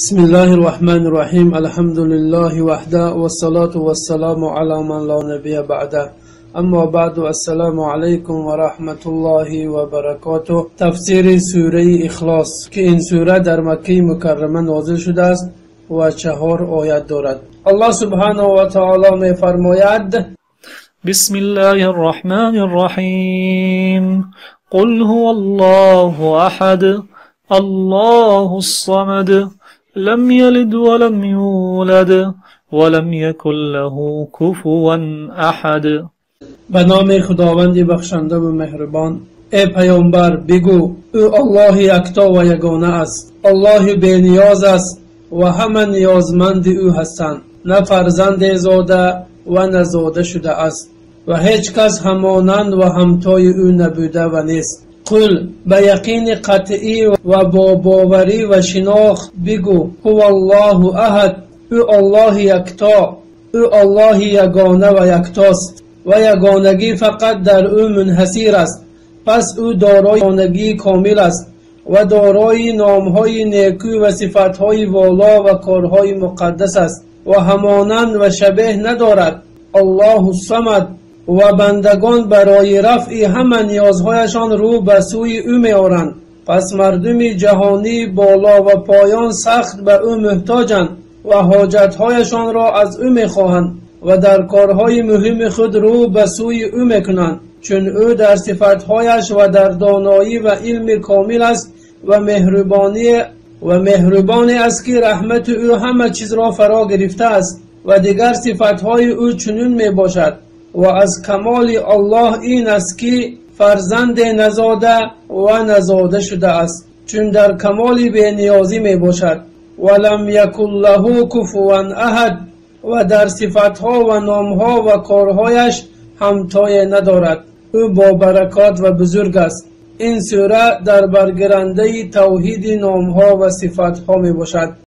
بسم الله الرحمن الرحيم الحمد لله وحده والصلاة والسلام على من لا نبي بعده اما بعد السلام عليكم ورحمة الله وبركاته. تفسیر سوره اخلاص که این سوره در مکه مکرمه نازل شده است و 4 آیت دارد. الله سبحانه و تعالی می فرماید: بسم الله الرحمن الرحيم قل هو الله أحد الله الصمد لم يلد ولم يولد ولم يكن له كفوا أحد. به نام خداوند بخشنده و مهربان. ای پیامبر بگو او الله یکتا و یگانه است، الله بی نیاز است و همه نیازمند او هستند، نه فرزند زاده و نه زاده شده است و هیچ کس همانند و همتای او نبوده و نیست. قل به یقین قطعی و با باوری و شناخت بگو هو الله احد، او الله یکتا، او الله یگانه و یکتاست و یگانگی فقط در او منحصر است، پس او دارای یگانگی کامل است و دارای نامهای نیکو و صفتهای والا و کارهای مقدس است و همانند و شبیه ندارد. الله الصمد و بندگان برای رفع همه نیازهایشان رو به سوی او می‌آورند، پس مردم جهانی بالا و پایان سخت به او محتاجند و حاجتهایشان را از او می‌خواهند و در کارهای مهم خود رو به سوی او می‌کنند، چون او در صفتهایش و در دانایی و علم کامل است و مهربانی است که رحمت او همه چیز را فرا گرفته است و دیگر صفتهای او چنین می باشد. و از کمال الله این است که فرزند نزاده و نزاده شده است، چون در کمال بی نیازی می باشد. ولم یکن له کفوا احد و در صفتها و نامها و کارهایش همتای ندارد. او با برکات و بزرگ است. این سوره در برگرنده توحید نامها و صفتها می باشد.